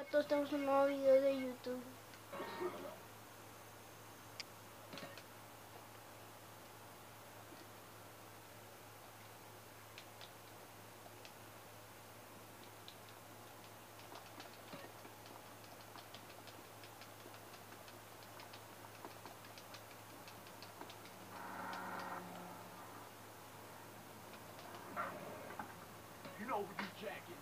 todos estamos en un nuevo video de YouTube. You know what you jacking.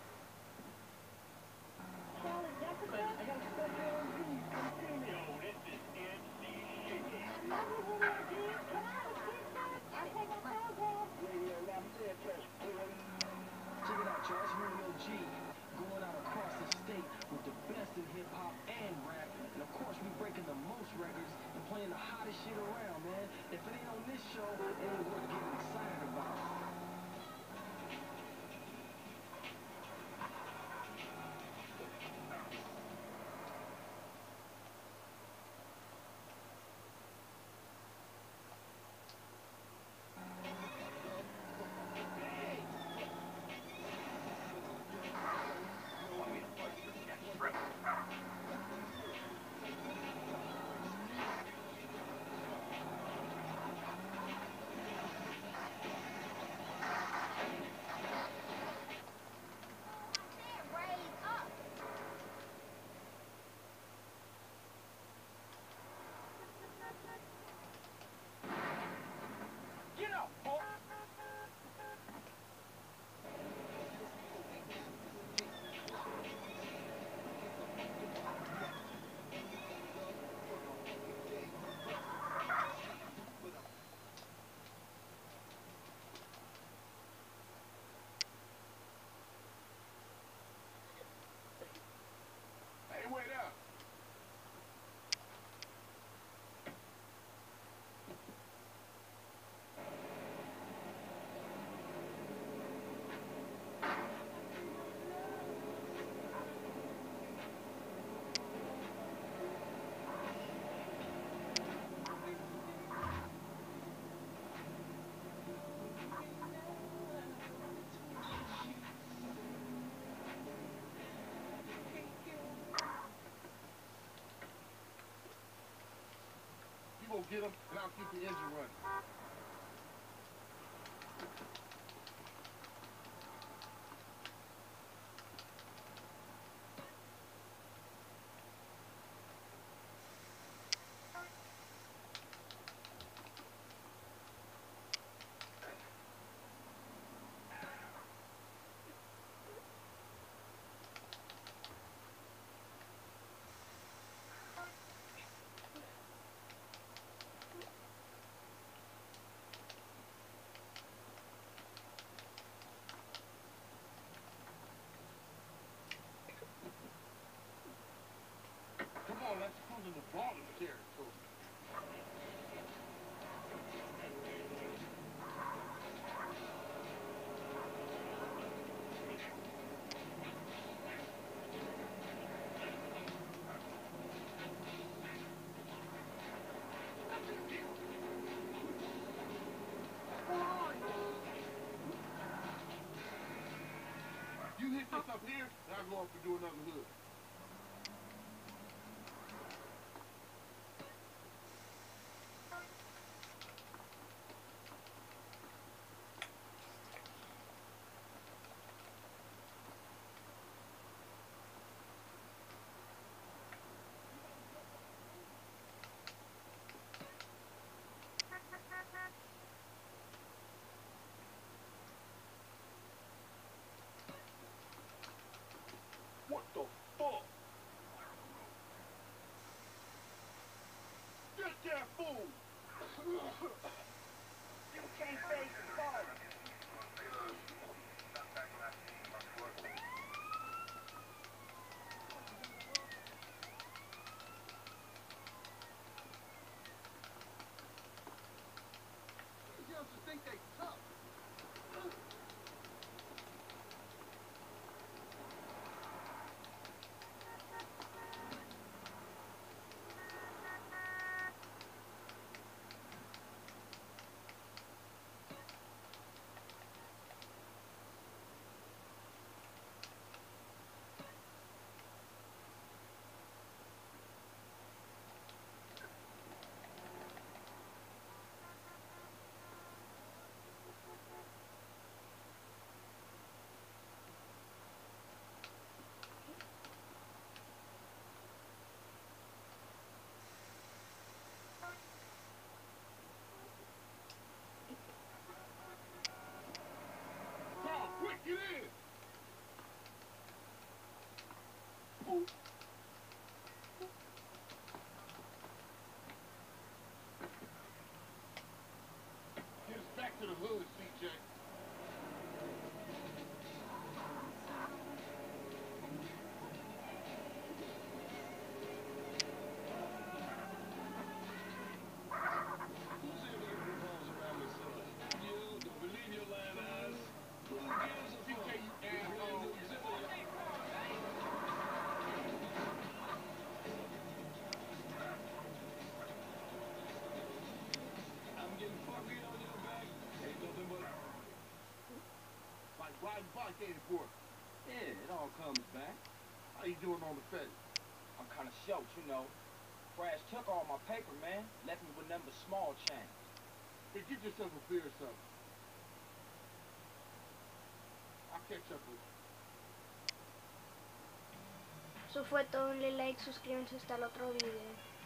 Check it out, y'all. It's Romeo G. Going out across the state with the best in hip hop and rap. And of course, we breaking the most records and playing the hottest shit around, man. If it ain't on this show, it ain't worth getting excited about. Get up, boy. Hey, wait up. You go get him, and I'll keep the engine running. Come on, let's cruise in the bottom territory. You hit this up here, and I'll go up and do another hood. What the fuck? got invited for it. Yeah, it all comes back. How you doing on the fence? I'm kind of short, you know. Crash took all my paper, man. Left me with nothing but small change. Hey, get yourself a beer or something. I'll catch up with you. Eso fue todo, denle like, suscríbanse hasta el otro video.